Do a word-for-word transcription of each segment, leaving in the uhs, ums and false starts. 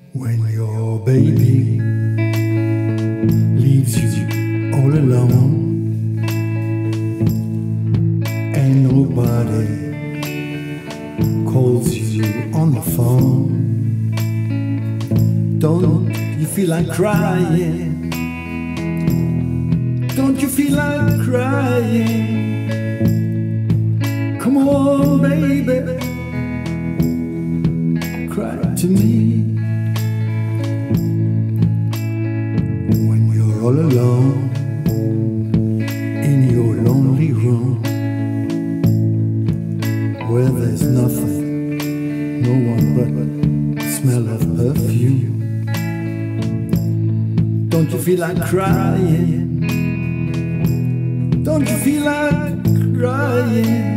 When your baby leaves you all alone and nobody calls you on the phone, don't you feel like crying? Don't you feel like crying? Come on, baby, cry to me. When you're all alone in your lonely room, where there's nothing, no one but the smell of perfume, don't you feel like crying? Don't you feel like crying?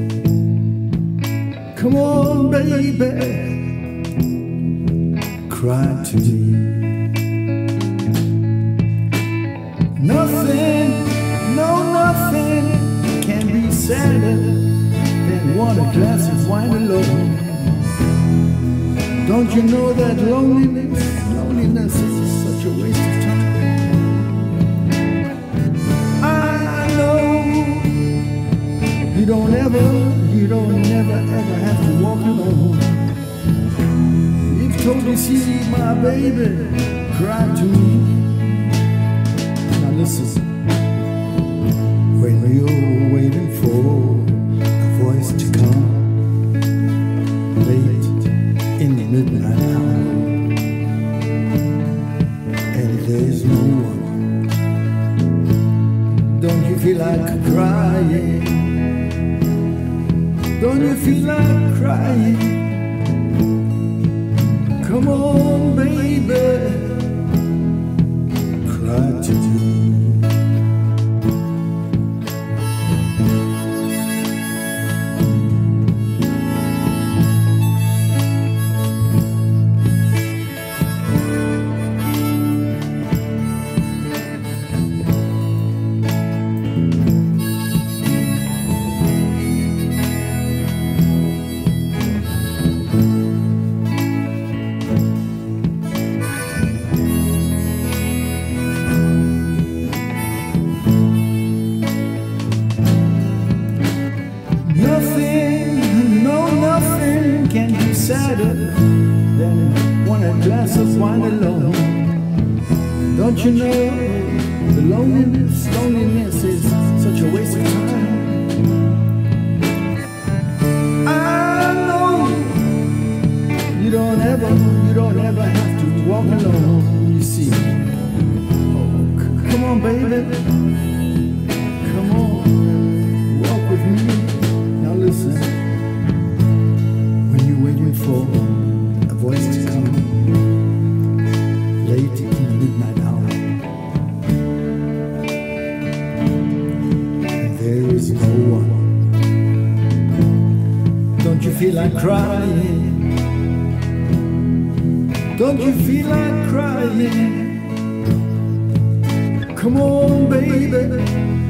Come on, baby, cry to me. Nothing, no nothing can be sadder than one a glass of wine alone. Don't you know that loneliness, loneliness is such a waste of time? I know you don't ever, you don't never ever have to walk alone. You've told me, see my baby, cry to me. Now listen, when you're waiting for a voice to come late in the midnight hour, and there's no one, don't you feel like crying? Don't you feel like crying? Come on, baby, cry to me. Sadder than one a glass of wine alone. Don't you know the loneliness, loneliness is such a waste of time? I know you don't ever, you don't ever have to walk alone, you see. Oh, come on, baby, come on, walk with me. Now listen, waiting for a voice to come late in the midnight hour, and there is no one. Don't you feel like crying? Don't you feel like crying? Come on, baby,